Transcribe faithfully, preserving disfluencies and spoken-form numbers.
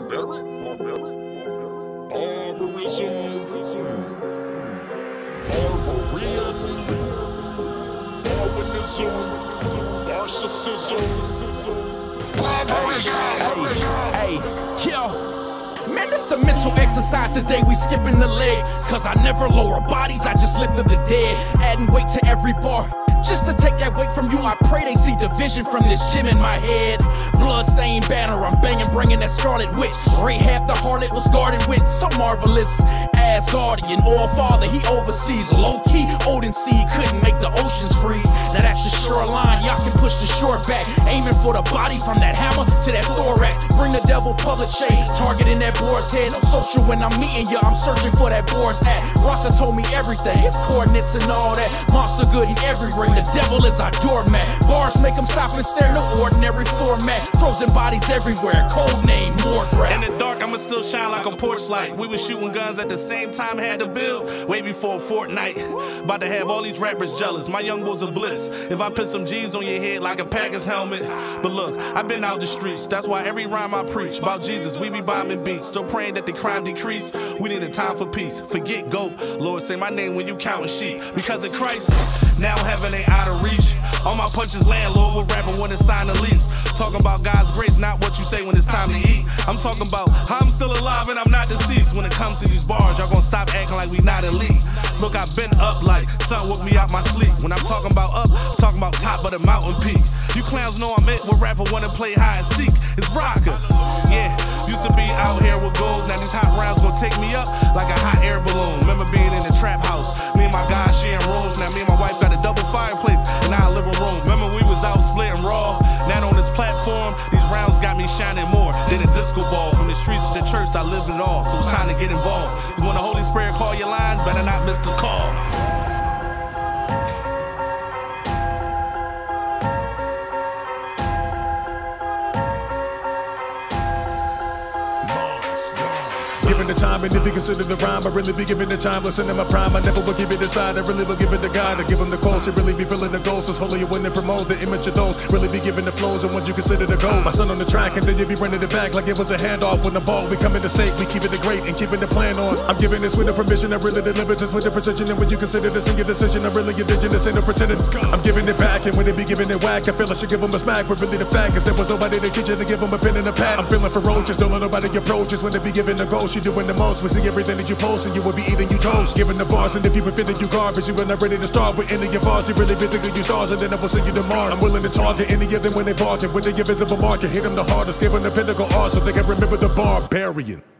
barbaric, barbaric, barbarism, barbarian, Darwinism, narcissism, barbarism. Hey, hey, yo. Man, it's a mental exercise today, we skipping the legs. Cause I never lower bodies, I just lift up the dead. Adding weight to every bar, just to take that weight from you. I pray they see division from this gym in my head. Bloodstained banner, I'm banging, bringing that scarlet witch. Rahab the harlot was guarded with so marvelous. Asgardian, all father, he oversees. Low-key, Odin seed couldn't make the oceans freeze. Now that's the shoreline, y'all can push the shore back. Aiming for the body from that hammer to that thorax. Bring the devil public shade, targeting that boar's head. I'm social when I'm meeting ya, I'm searching for that boar's at. Rocka told me everything, his coordinates and all that. Monster good in every ring, the devil is our doormat. Bars make him stop and stare, no ordinary format. Frozen bodies everywhere, code name Mordred. In the dark, I'ma still shine like a porch light. We was shooting guns at the same time, had to build way before Fortnite. About to have all these rappers jealous, my young boys a blitz. If I put some G's on your head like a Packers helmet. But look, I've been out the streets, that's why every rhyme I preach about Jesus, we be bombing beats. Still praying that the crime decrease, we need a time for peace. Forget GOAT, Lord say my name when you counting sheep. Because of Christ, now heaven ain't out of reach. All my punches land, Lord, what rapper wanna sign a lease. Talking about God's grace, not what you say when it's time to eat. I'm talking about how I'm still alive and I'm not deceased. When it comes to these bars, y'all gonna stop acting like we not elite. Look, I've been up like sun woke me out my sleep. When I'm talking about up, I'm talking about top of the mountain peak. You clowns know I'm it, what rapper wanna play hide and seek. It's Rocka. Yeah, used to be out here with goals, now these hot rounds gonna take me up like a hot air balloon. Remember being in the trap house, me and my guys sharing rooms. Now me and my wife got a double fireplace in our living room. Remember we was out splitting raw. Now on this platform, these rounds got me shining more than a disco ball. From the streets to the church, I lived it all, so it's time to get involved. Cause when the Holy Spirit call your line, better not miss the call. Given the time, and if you consider the rhyme, I really be giving the time. Listen to my prime, I never will give it a side. I really will give it to God. I give him the calls, he really be feeling the goals. It's holy, you wouldn't promote the image of those. Really be giving the flows, and once you consider the goal. My son on the track, and then you be running it back like it was a handoff. When the ball, we come in the state, we keep it the great and keeping the plan on. I'm giving this with the permission, I really deliver this with the precision. And when you consider this in your decision, I'm really indigenous, ain't no pretending. I'm giving it back, and when they be giving it whack, I feel I should give them a smack. But really the fact is there was nobody to teach you to give them a pen and a pad. I'm feeling ferocious, don't let nobody approach us. When they be giving the goal, she doing the most. We see everything that you post, and you will be eating you toast. Giving the bars, and if you been fitting you garbage, you were not ready to start with any of your bars. You really been thinking you stars, and then I will send you tomorrow. I'm willing to target any of them when they bargain. With the invisible market, hit them the hardest, give them the pinnacle art so they can remember the barbarian.